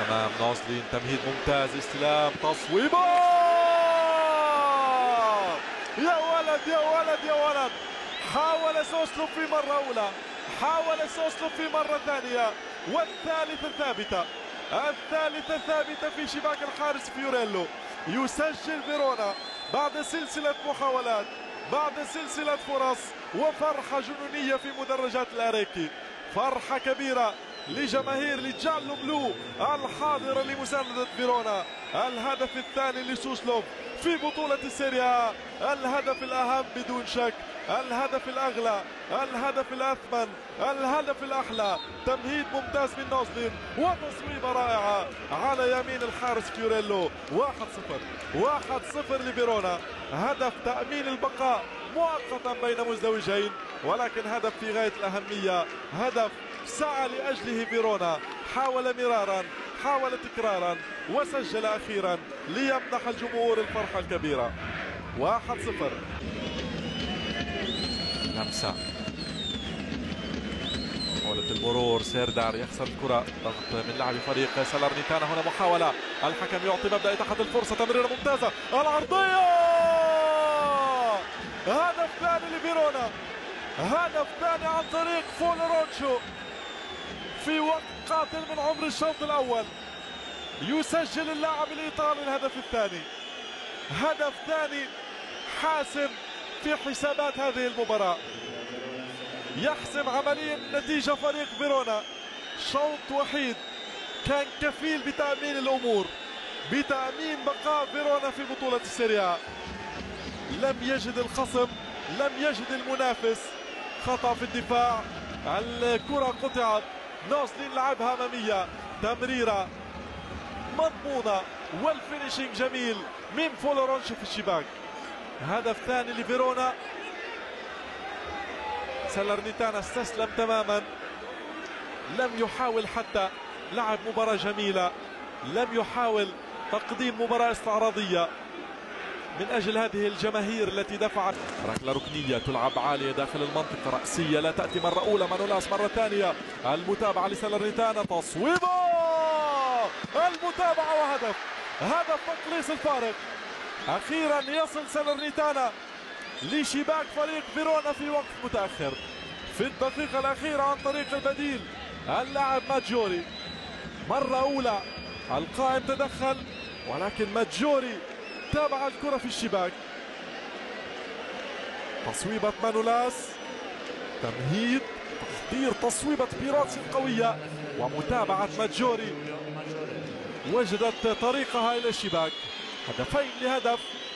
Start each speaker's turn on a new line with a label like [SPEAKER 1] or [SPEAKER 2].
[SPEAKER 1] امام نازلين. تمهيد ممتاز، استلام، تصويبه، يا ولد يا ولد يا ولد. حاول سوسلوف في مرة أولى، حاول سوسلوف في مرة ثانية، والثالثة ثابتة، الثالثة ثابتة في شباك الحارس فيوريلو. يسجل فيرونا بعد سلسلة محاولات، بعد سلسلة فرص، وفرحة جنونية في مدرجات الأريكي. فرحة كبيرة لجماهير لجالو بلو الحاضرة لمساندة فيرونا. الهدف الثاني لسوسلوف في بطولة السيريا، الهدف الأهم بدون شك، الهدف الأغلى، الهدف الأثمن، الهدف الأحلى. تمهيد ممتاز من نازلين وتصويبة رائعة على يمين الحارس فيوريلو. 1-0، 1-0 لفيرونا. هدف تأمين البقاء مؤقتا بين مزدوجين، ولكن هدف في غاية الأهمية، هدف سعى لأجله فيرونا. حاول مرارا، حاول تكرارا، وسجل أخيرا ليمنح الجمهور الفرحة الكبيرة. 1-0. لمسة، محاولة المرور، سيردار يخسر الكرة، ضغط من لاعب فريق سالرنيتانا. هنا محاولة، الحكم يعطي مبدأ إتاحة الفرصة، تمريرة ممتازة، العرضية، هدف ثاني لفيرونا، هدف ثاني عن طريق فولورونشو في وقت قاتل من عمر الشوط الأول. يسجل اللاعب الإيطالي الهدف الثاني، هدف ثاني حاسم في حسابات هذه المباراة، يحسم عمليا نتيجة فريق فيرونا. شوط وحيد كان كفيل بتأمين الأمور، بتأمين بقاء فيرونا في بطولة السيريا. لم يجد الخصم، لم يجد المنافس، خطأ في الدفاع، الكرة قطعت، نازلين لعبها أمامية، تمريرة مضمونة، والفينيشينج جميل من فولورونشو في الشباك. هدف ثاني لفيرونا. سالرنيتانا استسلم تماما، لم يحاول حتى لعب مباراة جميلة، لم يحاول تقديم مباراة استعراضية من أجل هذه الجماهير التي دفعت. ركلة ركنية تلعب عالية داخل المنطقة، رأسية لا تأتي مرة أولى، مانولاس مرة ثانية، المتابعة لسالرنيتانا، تصويبه، المتابعة وهدف، هدف تقليص الفارق. أخيرا يصل سالرنيتانا لشباك فريق فيرونا في وقت متأخر، في الدقيقة الأخيرة عن طريق البديل اللاعب ماجوري. مرة أولى القائم تدخل، ولكن ماجوري تابع الكرة في الشباك. تصويبة مانولاس، تمهيد، تحضير تصويبة بيراتسي القوية، ومتابعة ماجوري وجدت طريقها إلى الشباك. هدفين لهدف